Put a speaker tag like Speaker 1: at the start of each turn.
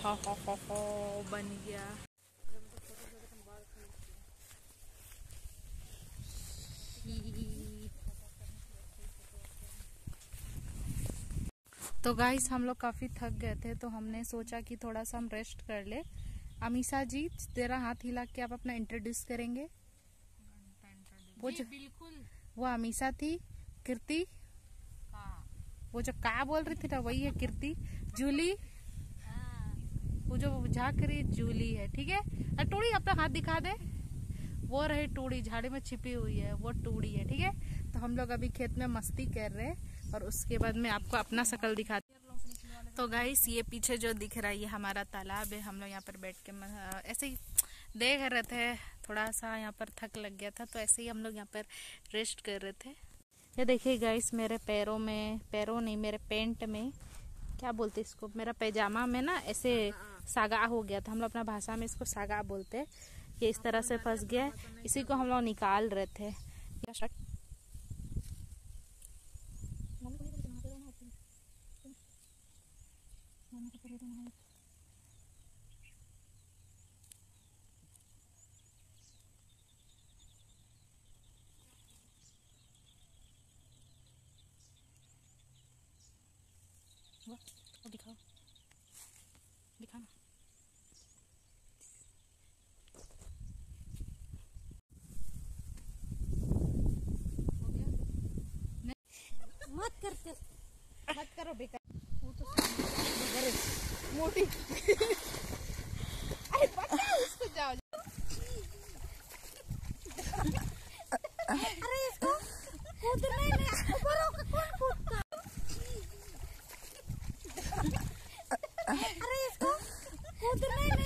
Speaker 1: हो बन गया। तो गाइस हम लोग काफी थक गए थे, तो हमने सोचा कि थोड़ा सा हम रेस्ट कर ले। अमीषा जी, तेरा हाथ हिला के आप अपना इंट्रोड्यूस करेंगे। वो जो
Speaker 2: बिल्कुल
Speaker 1: वो अमीषा थी। कीर्ति, वो जो का बोल रही थी ना, वही है कीर्ति। जूली, वो जो झाँक रही जूली है, ठीक है। टूड़ी अपना हाथ दिखा दे। वो रही टूड़ी, झाड़ी में छिपी हुई है, वो टूड़ी है, ठीक है। तो हम लोग अभी खेत में मस्ती कर रहे हैं और उसके बाद में आपको अपना शकल दिखाती हूँ। तो गाइस ये पीछे जो दिख रहा है ये हमारा तालाब है। हम लोग यहाँ पर बैठ के ऐसे ही देख रहे थे, थोड़ा सा यहाँ पर थक लग गया था, तो ऐसे ही हम लोग यहाँ पर रेस्ट कर रहे थे। ये देखिए गाइस, मेरे पैरों नहीं, मेरे पेंट में क्या बोलते इसको, मेरा पैजामा में ना ऐसे सागा हो गया था। हम लोग अपना भाषा में इसको सागा बोलते हैं। ये इस तरह से फंस गया, इसी को हम लोग निकाल रहे थे। वो दिखाओ, दिखाना। मत करो बेकार। वो तो मोटी अरे उसको जाओ।
Speaker 2: अरे इसको कूदने में कौन कूदता? अरे इसको कूदने